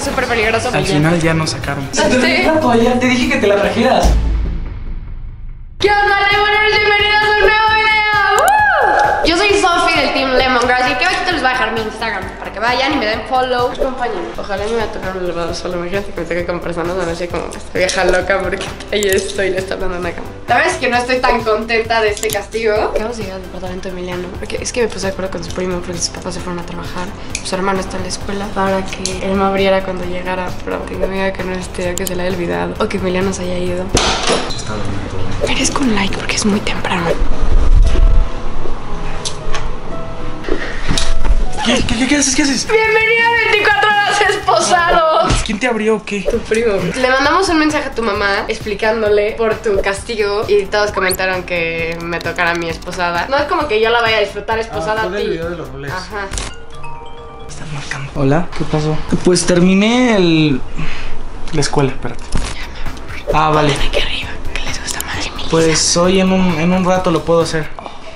Súper peligroso. Al final ya nos sacaron. ¿Sí? Te dije que te la trajeras. ¿Qué onda, Lemoners? Bienvenidos a un nuevo video. Yo soy Sofi del Team Lemongrass y que ahorita les voy a dejar mi Instagram para que vayan y me den follow. Acompáñenme. Ojalá me tocar el verdadero solo. Imagínate que me toque con personas a así como esta vieja loca porque ahí estoy y le está hablando en la cama. La verdad es que no estoy tan contenta de este castigo. Acabamos de llegar al departamento de Emiliano porque es que me puse de acuerdo con su primo porque sus papás se fueron a trabajar. Su hermano está en la escuela para que él me abriera cuando llegara, pero tengo miedo que no esté, que se le haya olvidado o que Emiliano se haya ido. Está bonito. Merezco un like porque es muy temprano. ¿Qué haces? ¿Qué haces? Bienvenido a 24 horas esposado. ¿Quién te abrió o qué? Tu primo. Le mandamos un mensaje a tu mamá explicándole por tu castigo y todos comentaron que me tocara a mi esposada. No es como que yo la vaya a disfrutar esposada a ti. El video de los roles. Ajá. Estás marcando. Hola, ¿qué pasó? Pues terminé la escuela, espérate. Ah, vale. Aquí arriba, que les gusta más Emily. Pues hoy en un rato lo puedo hacer.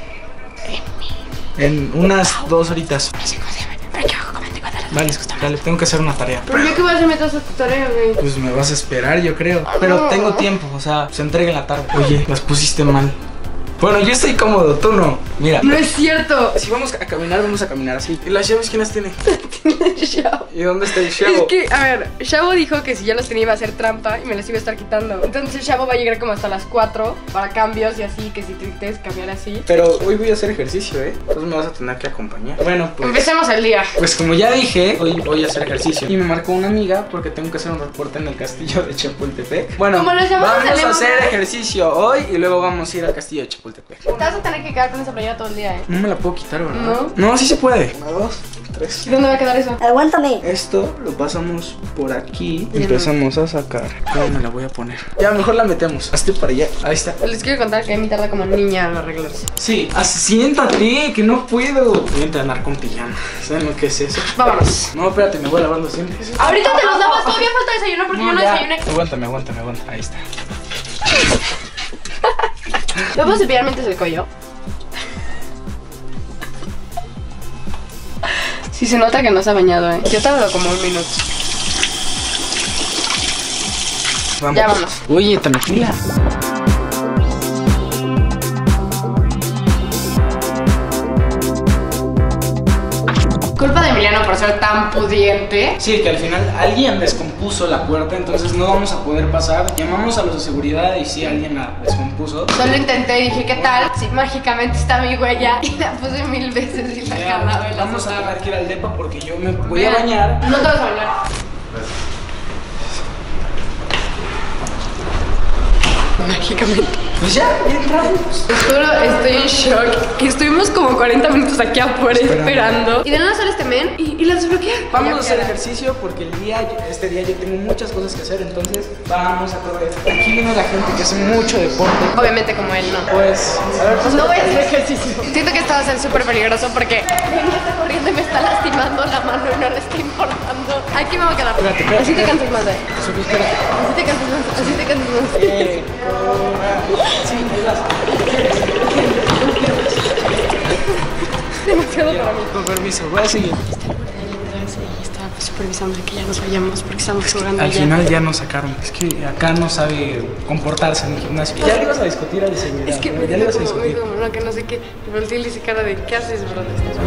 En unas 2 horitas. No sé cómo se llama, pero yo hago con 24 horas. Vale, dale, tengo que hacer una tarea. ¿Pero yo qué voy a hacer mientras haces tu tarea, güey? Pues me vas a esperar, yo creo. Pero tengo tiempo, o sea, se entrega en la tarde. Oye, las pusiste mal. Bueno, yo estoy cómodo, tú no. Mira. No es cierto. Si vamos a caminar, vamos a caminar así. ¿Y las llaves quién las tiene? Shavo. ¿Y dónde está el Shavo? Es que, a ver, Shavo dijo que si yo las tenía iba a hacer trampa y me las iba a estar quitando. Entonces Shavo va a llegar como hasta las 4 para cambios y así, que si te quieres cambiar así. Pero hoy voy a hacer ejercicio, Entonces me vas a tener que acompañar. Bueno, pues empecemos el día. Pues como ya dije, hoy voy a hacer ejercicio. Y me marcó una amiga porque tengo que hacer un reporte en el castillo de Chapultepec. Bueno, ¿Cómo les llamamos? vamos a hacer ejercicio hoy y luego vamos a ir al castillo de Chapultepec. Te vas a tener que quedar con esa playera todo el día, No me la puedo quitar, ¿verdad? No. No, sí se puede. 1, 2, 3. ¿Y dónde va a quedar eso? Aguántame. Esto lo pasamos por aquí. Empezamos a sacar. ¿Cómo me la voy a poner? Ya, mejor la metemos. Hazte para allá. Ahí está. Les quiero contar que Emi tarda como niña en arreglarse. Sí, siéntate, que no puedo. Voy a entrenar con pijama. ¿Saben lo que es eso? Vámonos. No, espérate, me voy a lavar los dientes. Ahorita te los lavas, todavía falta desayuno porque yo no ya. desayuné. Aguántame. Ahí está. ¿Me puedo cepillar mientras el cuello? Sí se nota que no se ha bañado, Yo tardo como 1 minuto. Vamos. Ya vámonos. Oye, tranquila. Culpa de Emiliano por ser tan pudiente. Sí, que al final alguien descompuso la puerta, entonces no vamos a poder pasar. Llamamos a los de seguridad y sí, alguien la descompuso. Solo intenté y dije, ¿qué tal? Si mágicamente está mi huella. Y la puse 1000 veces y la jalaba y la Vamos a soltaba. tener que ir al depa porque yo me voy a bañar. No te vas a bañar. Mágicamente. Pues ya entramos. Te juro, estoy en shock. Estuvimos como 40 minutos aquí afuera esperando. Y de nada sale este men y la desbloquea. Vamos a hacer ejercicio porque este día yo tengo muchas cosas que hacer, entonces vamos a correr. Aquí viene la gente que hace mucho deporte. Obviamente como él no. Pues, a ver, pásate. No voy a hacer ejercicio. Siento que esto va a ser súper peligroso porque Emi está corriendo y me está lastimando la mano y no le está importando. Aquí me voy a quedar. Espérate. Así te cansas más, Sofi, espérate. Así te cansas más. Así te cansas más. Sí, ahí vas. Demasiado para mí. Con permiso, voy a seguir. Estaba supervisando que ya nos vayamos porque estamos jugando Al allá. final ya nos sacaron. Es que acá no sabe comportarse en el gimnasio. Ya le ibas a discutir al de seguridad. Es que me ya le dijo ibas a como, me discutir. dijo, no, que no sé qué. Y volteé y le hice cara de, ¿qué haces, bro?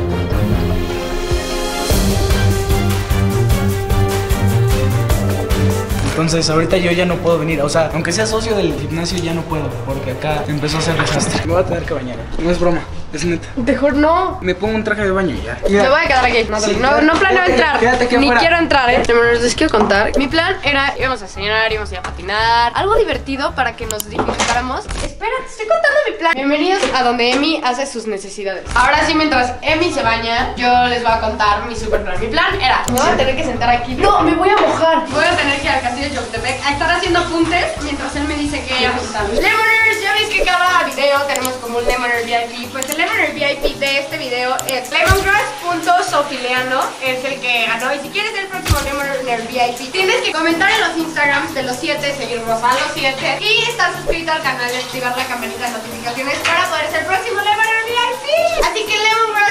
Entonces ahorita yo ya no puedo venir. O sea, aunque sea socio del gimnasio ya no puedo. Porque acá empezó a hacer desastre. Me voy a tener que bañar. No es broma, es neta. Mejor no. Me pongo un traje de baño y ya. Me voy a quedar aquí. No, Sí, no planeo entrar. quédate aquí Ni afuera. quiero entrar, Pero les quiero contar. Mi plan era, íbamos a cenar, íbamos a ir a patinar. Algo divertido para que nos dignificáramos. Espera, te estoy contando mi plan. Bienvenidos a donde Emi hace sus necesidades. Ahora sí, mientras Emi se baña, yo les voy a contar mi super plan. Mi plan era, me voy a tener que sentar aquí. No, me voy a mojar. Voy a tener que ir al castillo de Chapultepec a estar haciendo apuntes mientras él me dice que ya está. Lemoners, ya ves que cada video tenemos como un Lemoner VIP. Pues el Lemoner VIP de este video es lemongrass.sofileano, es el que ganó. Y si quieres ser el próximo Lemoner VIP, tienes que comentar en los Instagrams de los 7, seguirnos a los 7 y estar suscrito al canal y activar la campanita de notificaciones para poder ser el próximo Lemoner VIP. Así que lemongrass.sofileano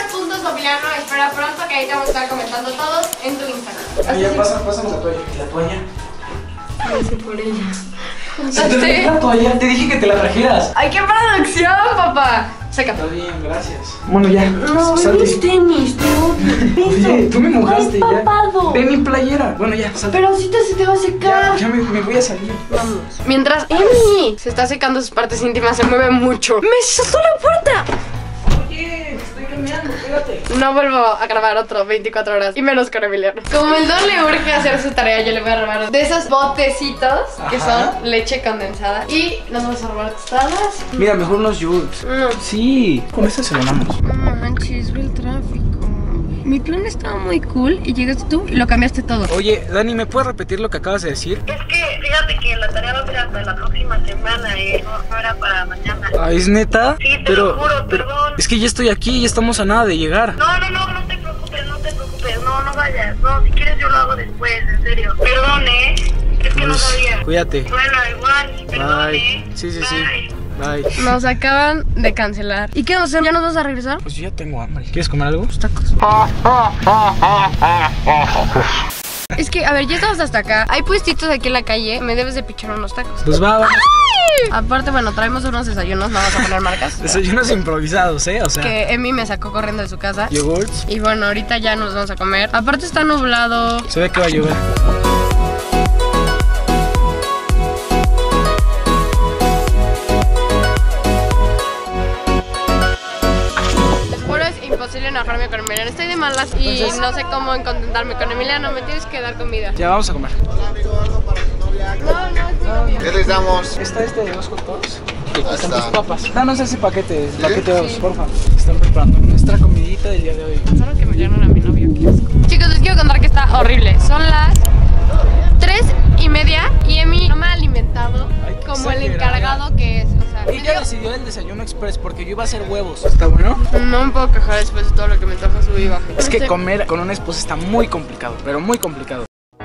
Emiliano, espera pronto que ahí te vamos a estar comentando todos en tu Instagram. Ya pásame la toalla. ¿La toalla? Gracias por ella. Se te olvidó la toalla, te dije que te la trajeras. ¡Ay, qué producción, papá! Saca. Está bien, gracias. Bueno, ya. No, salte. mis tenis, te odio. Oye, tú me mojaste ya. Empapado. Ve mi playera. Bueno, ya, salte. Pero si se te va a secar. Ya me voy a salir. Vamos. Mientras Emi se está secando sus partes íntimas, se mueve mucho. ¡Me soltó la puerta! Oye, estoy cambiando, espérate. No vuelvo a grabar otro 24 horas y menos con Emiliano. Como el don le urge hacer su tarea, yo le voy a robar de esos botecitos que Ajá. son leche condensada. Y nos vamos a robar tostadas. Mira, mejor unos yogurts. No. Sí, con eso cenamos. No manches, ve el tráfico. Mi plan estaba muy cool y llegaste tú y lo cambiaste todo. Oye, Dani, ¿me puedes repetir lo que acabas de decir? Es que fíjate que la tarea va a ser hasta la próxima semana y no era para mañana. Ah, ¿es neta? Sí, te lo juro, perdón. Es que ya estoy aquí, ya estamos a nada de llegar. No te preocupes, no vayas. No, si quieres yo lo hago después, en serio. Perdón, es que no sabía. Cuídate. Bueno, igual, perdón, Bye. Sí. Bye. Bye. Nos acaban de cancelar. ¿Y qué vamos a hacer? ¿Ya nos vas a regresar? Pues yo ya tengo hambre. ¿Quieres comer algo? Los tacos. Es que, a ver, ya estamos hasta acá. Hay puestitos aquí en la calle. Me debes de pichar unos tacos. Pues va. Aparte, bueno, traemos unos desayunos. No vamos a poner marcas. Desayunos improvisados, O sea, Que Emi me sacó corriendo de su casa. yogurts. Y bueno, ahorita ya nos vamos a comer. Aparte está nublado. Se ve que va a llover. Les juro, es imposible enojarme con Emiliano. Estoy de malas y Entonces- no sé cómo contentarme con Emiliano. Me tienes que dar comida. Ya vamos a comer. No, es mi novio. ¿Qué les damos? ¿Está de 2 hot dogs? Ahí Están está. tus papas. Danos ese paquete, paquete 2, porfa. Están preparando nuestra comidita del día de hoy. Pensaron que Emiliano era mi novio. Qué asco. Chicos, les quiero contar que está horrible. Son las 3:30 y Emi no me ha alimentado Ay, qué como el exagerada. encargado que es. O sea, me Ella dio- decidió el desayuno express porque yo iba a hacer huevos. ¿Está bueno? no me puedo quejar después de todo lo que me trajo su y baje. Es que Este- comer con una esposa está muy complicado, pero muy complicado.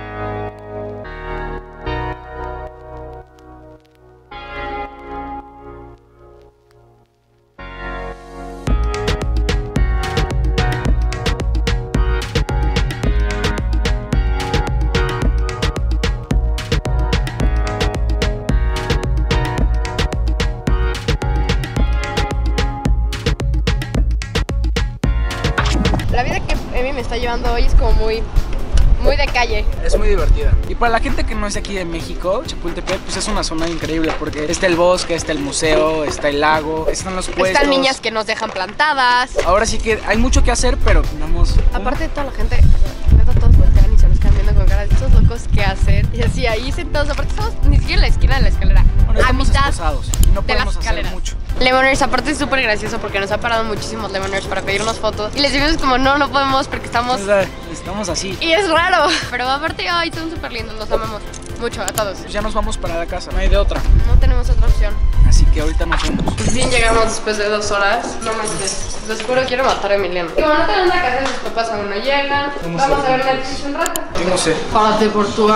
La vida que Emi me está llevando hoy es como muy de calle. Es muy divertida. Y para la gente que no es de aquí de México, Chapultepec pues es una zona increíble porque está el bosque, está el museo, está el lago, están los puestos. Están niñas que nos dejan plantadas. Ahora sí que hay mucho que hacer, pero tenemos... Aparte de toda la gente, o sea, neta, todos voltean y se nos quedan viendo con cara de estos locos que hacen. Y así ahí sentados, aparte estamos ni siquiera en la esquina de la escalera. Bueno, a estamos mitad esposados y no de las podemos hacer escaleras. mucho. Lemoners, aparte es súper gracioso porque nos ha parado muchísimos Lemoners para pedirnos fotos. Y les decimos como no podemos porque estamos... O sea, estamos así. Y es raro. Pero aparte, ay, son súper lindos, los amamos mucho a todos. Pues ya nos vamos para la casa, no hay de otra. No tenemos otra opción. Así que ahorita nos vemos. Pues bien, llegamos después de 2 horas. No manches, les juro, quiero matar a Emiliano. Como no tenemos nada que hacer, sus papás aún no llegan. Vamos a ver Netflix un rato. Yo no sé. Párate por tu...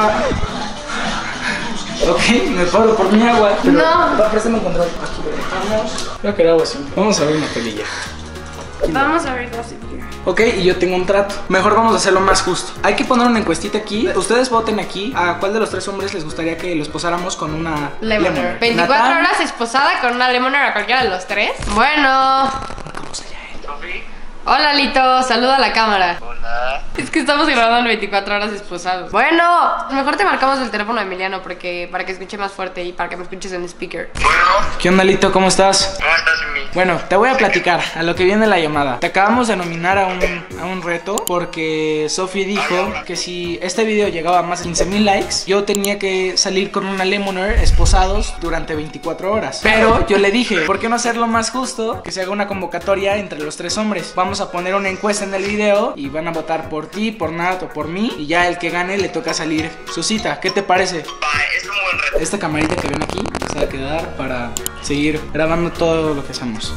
Ok, me paro por mi agua. Pero No. Va, préstame el control. Aquí lo dejamos. Creo que era agua así. Vamos a ver una pelilla. Vamos a ver Gossip Girl. Ok, y yo tengo un trato. Mejor vamos a hacerlo más justo. Hay que poner una encuestita aquí. Ustedes voten aquí a cuál de los 3 hombres les gustaría que los posáramos con una Lemoner. 24 Natán. horas esposada con una Lemoner a cualquiera de los 3. Bueno. Vamos allá, Sofi, Hola, Lito. Saluda a la cámara. hola. Es que estamos grabando 24 horas esposados. Bueno, mejor te marcamos el teléfono de Emiliano porque para que escuche más fuerte y para que me escuches en speaker. Bueno, ¿Qué onda, Lito? ¿Cómo estás? ¿cómo estás, Emi? Bueno, te voy a platicar a lo que viene la llamada. Te acabamos de nominar a un reto porque Sofi dijo que si este video llegaba a más de 15,000 likes, yo tenía que salir con una Lemoner esposados durante 24 horas. Pero yo le dije, ¿por qué no hacerlo más justo? Que se haga una convocatoria entre los 3 hombres. Vamos a poner una encuesta en el video y van a votar por ti, por Nat o por mí. Y ya el que gane le toca salir su cita. ¿Qué te parece? Bye, es un buen reto. Esta camarita que ven aquí se va a quedar para seguir grabando todo lo que hacemos.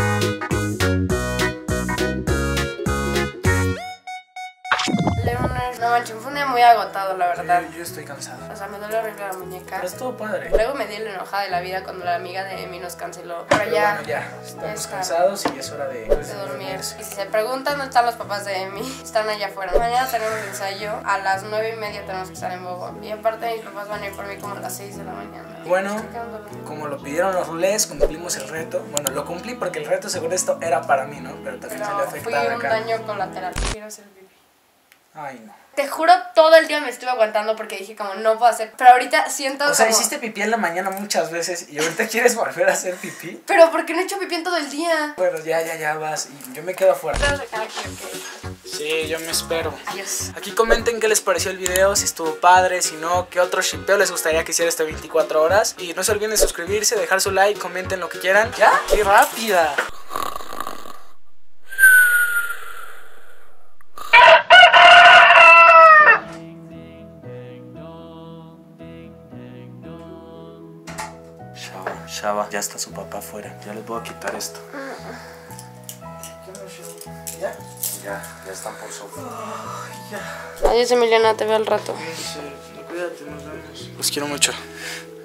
Lemoners, No manches, fue un día muy agotado, la verdad. Yo estoy cansado. O sea, me duele horrible la muñeca. Pero estuvo padre. Luego me di la enojada de la vida cuando la amiga de Emi nos canceló. Pero ya, bueno, ya estamos está. cansados y es hora de dormir. Y si se preguntan dónde están los papás de Emi, están allá afuera. Mañana tenemos ensayo, a las 9:30 tenemos que estar en Bobo. Y aparte mis papás van a ir por mí como a las 6 de la mañana. Bueno, como lo pidieron los rulés, cumplimos el reto. Bueno, lo cumplí porque el reto según esto era para mí, ¿no? Pero también se le Pero afectaba fui un acá. daño colateral. Quiero hacer pipí. Ay, no. Te juro, todo el día me estuve aguantando porque dije como no puedo hacer. Pero ahorita siento O sea, como... hiciste pipí en la mañana muchas veces y ahorita quieres volver a hacer pipí. Pero ¿por qué no he hecho pipí en todo el día? Bueno, ya vas y yo me quedo afuera. Te vas a sacar aquí, ok. Sí, yo me espero. Adiós. Aquí comenten qué les pareció el video, si estuvo padre, si no, qué otro shippeo les gustaría que hiciera este 24 horas. Y no se olviden de suscribirse, dejar su like, comenten lo que quieran. ¡Ya! ¡Qué rápida! Shaba, ya está su papá afuera. Ya les voy a quitar esto. ¿Ya? Ya están por Sofía. Adiós, Emiliana, te veo al rato. Sí, cuídate, nos vemos. Los quiero mucho.